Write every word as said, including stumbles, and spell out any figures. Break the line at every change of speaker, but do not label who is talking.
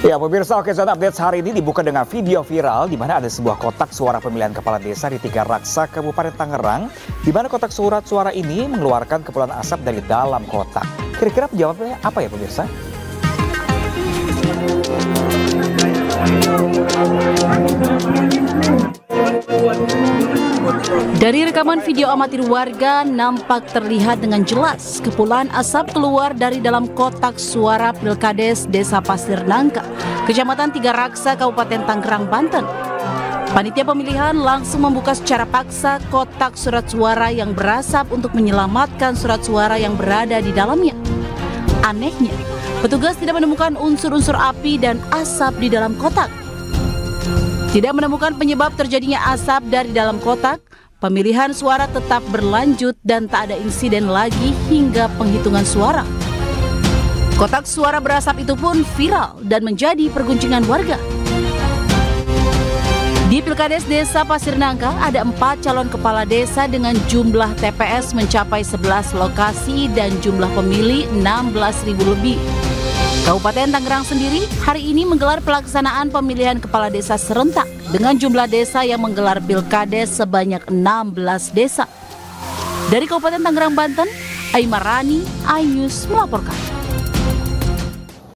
Ya pemirsa, Oke Zona Updates hari ini dibuka dengan video viral di mana ada sebuah kotak suara pemilihan kepala desa di Tiga Raksa, Kabupaten Tangerang, di mana kotak surat suara ini mengeluarkan kepulan asap dari dalam kotak. Kira-kira penjawabnya apa ya pemirsa?
Dari rekaman video amatir warga, nampak terlihat dengan jelas kepulan asap keluar dari dalam kotak suara Pilkades Desa Pasir Nangka, Kecamatan Tiga Raksa, Kabupaten Tangerang, Banten. Panitia pemilihan langsung membuka secara paksa kotak surat suara yang berasap untuk menyelamatkan surat suara yang berada di dalamnya. Anehnya, petugas tidak menemukan unsur-unsur api dan asap di dalam kotak. Tidak menemukan penyebab terjadinya asap dari dalam kotak, pemilihan suara tetap berlanjut dan tak ada insiden lagi hingga penghitungan suara. Kotak suara berasap itu pun viral dan menjadi perguncingan warga. Di Pilkades Desa Pasir Nangka ada empat calon kepala desa dengan jumlah T P S mencapai sebelas lokasi dan jumlah pemilih enam belas ribu lebih. Kabupaten Tangerang sendiri hari ini menggelar pelaksanaan pemilihan kepala desa serentak dengan jumlah desa yang menggelar Pilkades sebanyak enam belas desa. Dari Kabupaten Tangerang, Banten, Aimarani, iNews melaporkan.